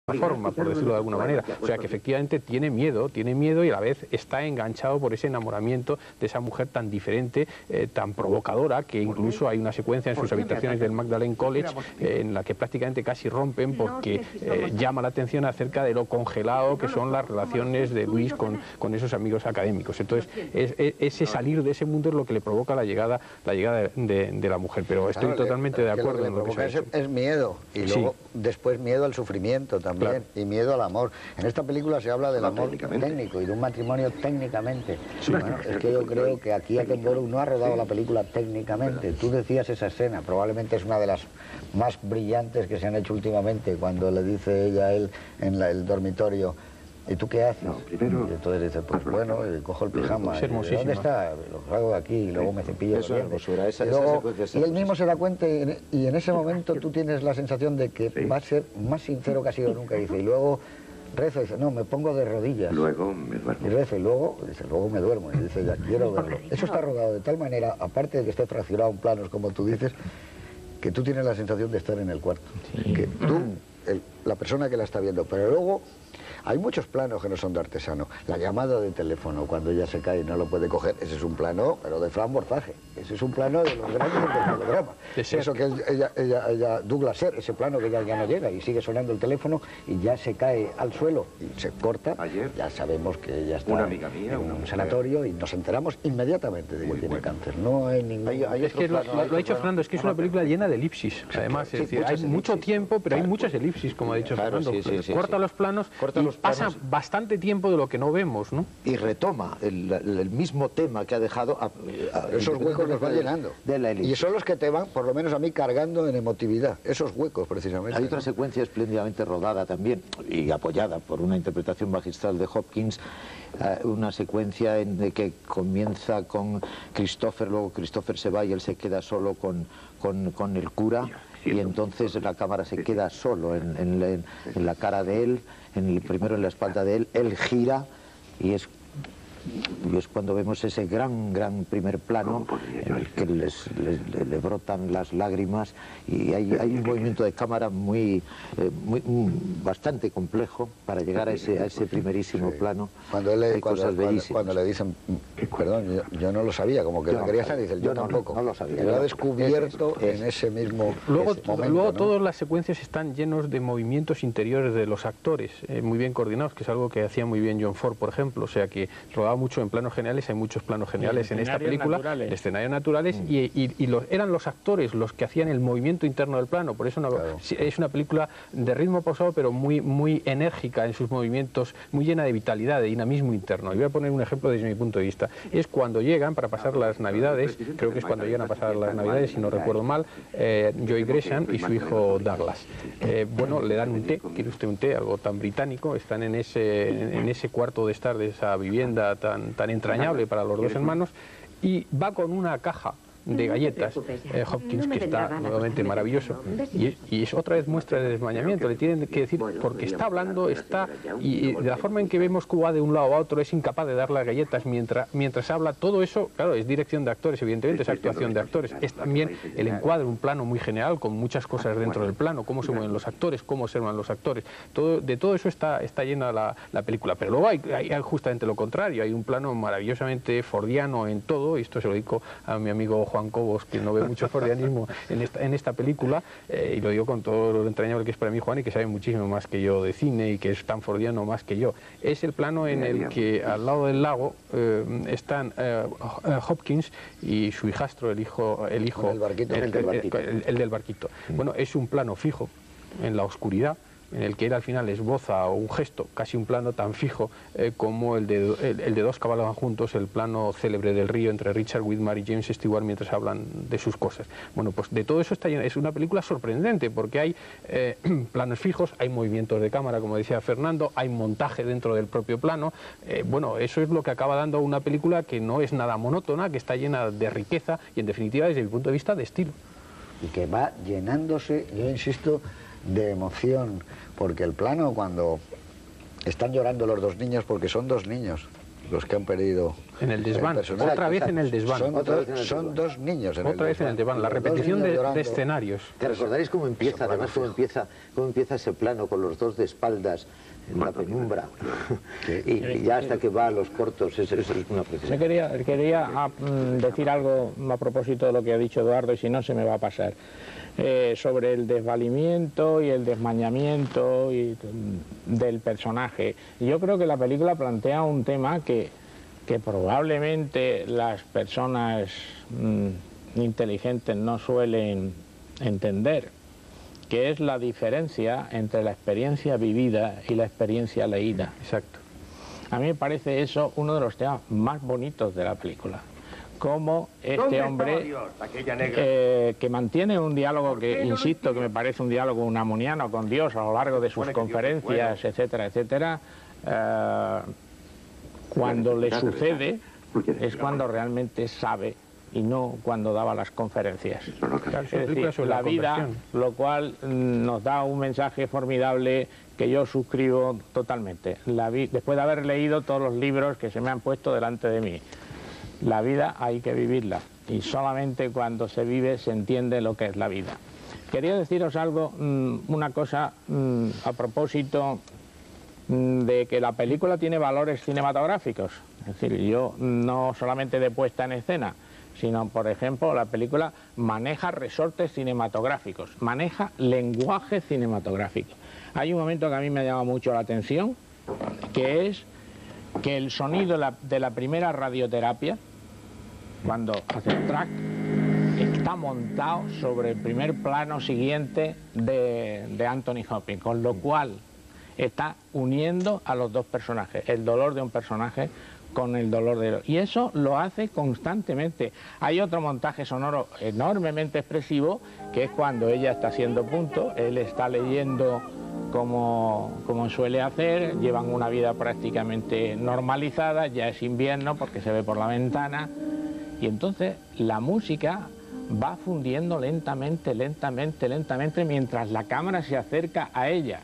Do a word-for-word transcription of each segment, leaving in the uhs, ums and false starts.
forma, por decirlo de alguna manera. O sea que efectivamente tiene miedo, tiene miedo y a la vez está enganchado por ese enamoramiento de esa mujer tan diferente, eh, tan provocadora, que incluso hay una secuencia en sus habitaciones del Magdalen College eh, en la que prácticamente casi rompen porque eh, llama la atención acerca de lo congelado que son las relaciones de Luis con, con esos amigos académicos. Entonces, es, es, ese salir de ese mundo es lo que le provoca la llegada, la llegada de, de la mujer. Pero estoy claro, totalmente de acuerdo en lo que, en lo que se ha es, hecho. es miedo, y luego sí. después miedo al sufrimiento también. Claro. Y miedo al amor. En esta película se habla del amor técnico y de un matrimonio técnicamente. Sí. Bueno, es que yo creo que aquí Attenborough no ha rodado la película técnicamente. Tú decías esa escena, probablemente es una de las más brillantes que se han hecho últimamente, cuando le dice ella a él en la, el dormitorio: ¿y tú qué haces? No, primero, y entonces dice, pues bueno, y cojo el pijama. Es y, ¿dónde está? Lo hago aquí y luego me cepillo los dientes. Esa, y, luego, y él mismo se da cuenta y en, y en ese momento tú tienes la sensación de que va a ser más sincero que ha sido nunca. Dice, y luego rezo y dice, no, me pongo de rodillas. Luego me duermo. Y rezo y luego, dice, luego me duermo. Y dice, ya quiero verlo. Eso está rodado de tal manera, aparte de que esté fraccionado en planos, como tú dices, que tú tienes la sensación de estar en el cuarto. Sí. Que tú, el, la persona que la está viendo, pero luego hay muchos planos que no son de artesano. La llamada de teléfono cuando ella se cae y no lo puede coger, ese es un plano, pero de Fran Borzaje. Ese es un plano de los grandes del melodrama. Eso que ella, ella, ella, Douglas Sirk, ese plano que ya, ya no llega y sigue sonando el teléfono y ya se cae al suelo y se corta. Ayer, ya sabemos que ella está una amiga mía, en un sanatorio y nos enteramos inmediatamente de que tiene bueno. cáncer. No hay ningún... Hay, hay es que lo, lo, lo ha dicho Fernando, es que es una película llena de elipsis. Además, sí, es decir, hay elipsis. mucho tiempo, pero hay muchas elipsis, como ha dicho claro, Fernando. Sí, sí, sí, corta sí. los planos corta y los pasa planos. bastante tiempo de lo que no vemos, ¿no? Y retoma el, el mismo tema que ha dejado... A, a, esos huecos los va llenando. De la y son los que te van, por lo menos a mí, cargando en emotividad. Esos huecos, precisamente. Hay otra secuencia espléndidamente rodada también y apoyada por una interpretación magistral de Hopkins, uh, una secuencia en de que comienza con Christopher, luego Christopher se va y él se queda solo con, con, con el cura. Y entonces la cámara se queda solo en, en, en, en la cara de él, en el, primero en la espalda de él, él gira y es, y es cuando vemos ese gran, gran primer plano en el que les, les, le, le brotan las lágrimas y hay, hay un movimiento de cámara muy, eh, muy mm, bastante complejo para llegar a ese, a ese primerísimo sí. plano. Cuando, él, hay cuando, cosas cuando, cuando le dicen, perdón, yo, yo no lo sabía, como que yo la quería hacer, dice, yo, yo tampoco. No, no lo sabía. Lo ha descubierto es, es, en ese mismo luego, ese momento. Luego ¿no? todas las secuencias están llenos de movimientos interiores de los actores, eh, muy bien coordinados, que es algo que hacía muy bien John Ford, por ejemplo, o sea que rodaba mucho en planos generales, hay muchos planos generales en esta película, naturales. escenarios naturales, mm. y, y, y los, eran los actores los que hacían el movimiento interno del plano, por eso una, claro. es una película de ritmo pausado, pero muy, muy enérgica en sus movimientos, muy llena de vitalidad, de dinamismo interno. Y voy a poner un ejemplo desde mi punto de vista. Es cuando llegan para pasar las Navidades, creo que es cuando llegan a pasar las Navidades, si no recuerdo mal, eh, Joy Gresham y su hijo Douglas. Eh, bueno, le dan un té, quiere usted un té, algo tan británico, están en ese, en ese cuarto de estar de esa vivienda tan, tan entrañable para los dos hermanos, y va con una caja de galletas, eh, Hopkins, que está nuevamente maravilloso, y, y es otra vez muestra de desmañamiento, le tienen que decir, porque está hablando, está, y, y de la forma en que vemos que va de un lado a otro, es incapaz de dar las galletas mientras, mientras habla, todo eso, claro, es dirección de actores, evidentemente, es actuación de actores, es también el encuadre, un plano muy general, con muchas cosas dentro del plano, cómo se mueven los actores, cómo observan los actores, todo, de todo eso está, está llena la, la película, pero luego hay, hay justamente lo contrario, hay un plano maravillosamente fordiano en todo, y esto se lo dedico a mi amigo Juan Cobos, que no ve mucho fordianismo en esta, en esta película, eh, y lo digo con todo lo entrañable que es para mí Juan, y que sabe muchísimo más que yo de cine, y que es tan fordiano más que yo. Es el plano en el que al lado del lago eh, están eh, Hopkins y su hijastro, el hijo, el hijo, el, barquito, el, el, del barquito. El, el, el del barquito. Bueno, es un plano fijo en la oscuridad, en el que él al final esboza un gesto, casi un plano tan fijo eh, como el de, el, el de dos cabalgan juntos, el plano célebre del río entre Richard Widmark y James Stewart mientras hablan de sus cosas. Bueno, pues de todo eso está lleno. Es una película sorprendente porque hay eh, planos fijos, hay movimientos de cámara, como decía Fernando, hay montaje dentro del propio plano. Eh, bueno, eso es lo que acaba dando una película que no es nada monótona, que está llena de riqueza y en definitiva desde mi punto de vista de estilo. Y que va llenándose, yo insisto, de emoción, porque el plano cuando están llorando los dos niños, porque son dos niños los que han perdido En el desván, el otra vez en el desván. Son, dos, son dos niños en otra el vez en el desván, la repetición de, de escenarios. ¿Te recordaréis cómo empieza, además, cómo empieza, cómo empieza ese plano con los dos de espaldas en la penumbra? y, y ya hasta que va a los cortos, eso, eso es una precisión. Yo quería, quería a, decir algo a propósito de lo que ha dicho Eduardo, y si no se me va a pasar. Eh, sobre el desvalimiento y el desmañamiento y, del personaje. Yo creo que la película plantea un tema que, que probablemente las personas mm, inteligentes no suelen entender, que es la diferencia entre la experiencia vivida y la experiencia leída. Exacto. A mí me parece eso uno de los temas más bonitos de la película. Cómo este hombre eh, que mantiene un diálogo que, insisto, que me parece un diálogo unamoniano con Dios a lo largo de sus conferencias, etcétera, etcétera, eh, cuando le sucede es cuando realmente sabe y no cuando daba las conferencias. Es decir, la vida, lo cual nos da un mensaje formidable que yo suscribo totalmente. La vi- después de haber leído todos los libros que se me han puesto delante de mí. La vida hay que vivirla, y solamente cuando se vive se entiende lo que es la vida. Quería deciros algo, una cosa a propósito de que la película tiene valores cinematográficos. Es decir, yo no solamente de puesta en escena, sino, por ejemplo, la película maneja resortes cinematográficos, maneja lenguaje cinematográfico. Hay un momento que a mí me ha llamado mucho la atención, que es que el sonido de la, de la primera radioterapia, cuando hace el track, está montado sobre el primer plano siguiente de, de Anthony Hopkins, con lo cual está uniendo a los dos personajes, el dolor de un personaje con el dolor de otro. Y eso lo hace constantemente. Hay otro montaje sonoro enormemente expresivo, que es cuando ella está haciendo punto, él está leyendo como, como suele hacer, llevan una vida prácticamente normalizada, ya es invierno porque se ve por la ventana, y entonces la música va fundiendo lentamente, lentamente, lentamente, mientras la cámara se acerca a ella.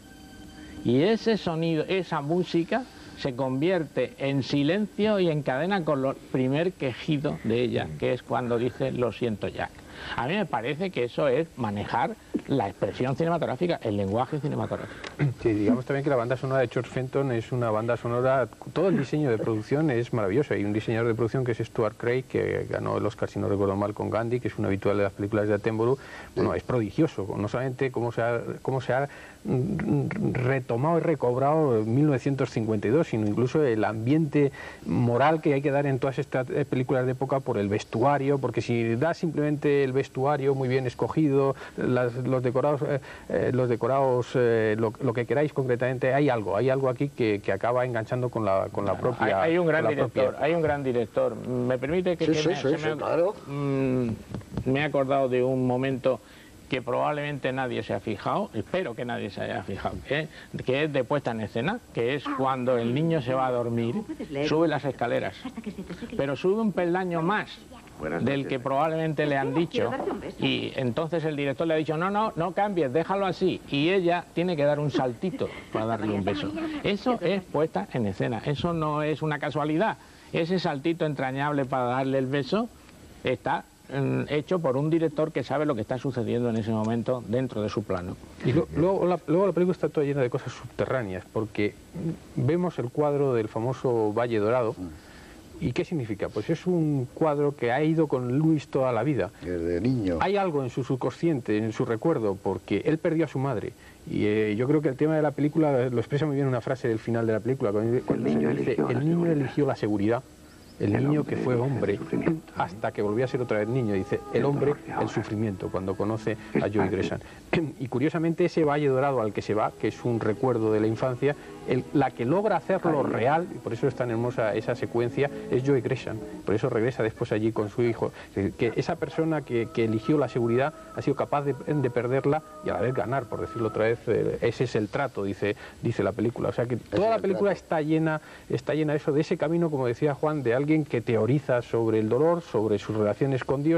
Y ese sonido, esa música, se convierte en silencio y encadena con el primer quejido de ella, que es cuando dice "lo siento, Jack". A mí me parece que eso es manejar la expresión cinematográfica, el lenguaje cinematográfico. Sí, digamos también que la banda sonora de George Fenton es una banda sonora, todo el diseño de producción es maravilloso. Hay un diseñador de producción que es Stuart Craig, que ganó el Oscar, si no recuerdo mal, con Gandhi, que es un habitual de las películas de Attenborough. Bueno, es prodigioso, no solamente cómo se ha, cómo se ha retomado y recobrado en mil novecientos cincuenta y dos, sino incluso el ambiente moral que hay que dar en todas estas películas de época por el vestuario, porque si da simplemente el vestuario muy bien escogido, las, los decorados, eh, los decorados eh, lo, lo que queráis concretamente, hay algo, hay algo aquí que, que acaba enganchando con la, con la propia... Hay, hay un gran director, propia... hay un gran director. ¿Me permite que, sí, que sí, me, sí, se sí, me, claro. mmm, me he acordado de un momento que probablemente nadie se ha fijado, espero que nadie se haya fijado, que, que es de puesta en escena, que es cuando el niño se va a dormir, sube las escaleras, pero sube un peldaño más del que probablemente le han dicho, y entonces el director le ha dicho, no, no, no cambies, déjalo así, y ella tiene que dar un saltito para darle un beso. Eso es puesta en escena, eso no es una casualidad, ese saltito entrañable para darle el beso está hecho por un director que sabe lo que está sucediendo en ese momento dentro de su plano. Y lo, luego, la, luego la película está toda llena de cosas subterráneas, porque vemos el cuadro del famoso Valle Dorado. ¿Y qué significa? Pues es un cuadro que ha ido con Luis toda la vida. Desde niño. Hay algo en su subconsciente, en su recuerdo, porque él perdió a su madre. Y eh, yo creo que el tema de la película lo expresa muy bien una frase del final de la película, cuando, cuando se dice, el niño eligió la seguridad. El niño que fue hombre hasta que volvió a ser otra vez niño, dice, el hombre, el sufrimiento, cuando conoce a Joey Gresham. Y curiosamente ese Valle Dorado al que se va, que es un recuerdo de la infancia, el, la que logra hacerlo real, y por eso es tan hermosa esa secuencia, es Joey Gresham. Por eso regresa después allí con su hijo. Que esa persona que, que eligió la seguridad ha sido capaz de, de perderla y a la vez ganar, por decirlo otra vez, eh, ese es el trato, dice, dice la película. O sea que toda la película está llena, está llena de eso, de ese camino, como decía Juan, de alguien que teoriza sobre el dolor, sobre sus relaciones con Dios,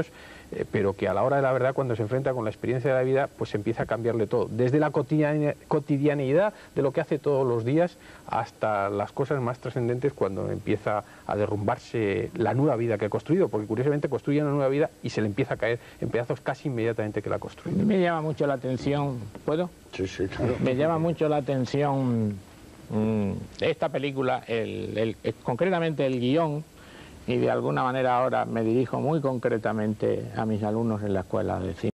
eh, pero que a la hora de la verdad, cuando se enfrenta con la experiencia de la vida, pues empieza a cambiarle todo, desde la cotidianidad de lo que hace todos los días hasta las cosas más trascendentes cuando empieza a derrumbarse la nueva vida que ha construido, porque curiosamente construye una nueva vida y se le empieza a caer en pedazos casi inmediatamente que la construye. Me llama mucho la atención, ¿puedo? Sí, sí, claro. Me llama mucho la atención mmm, esta película, el, el, el, concretamente el guión, y de alguna manera ahora me dirijo muy concretamente a mis alumnos en la escuela de cine.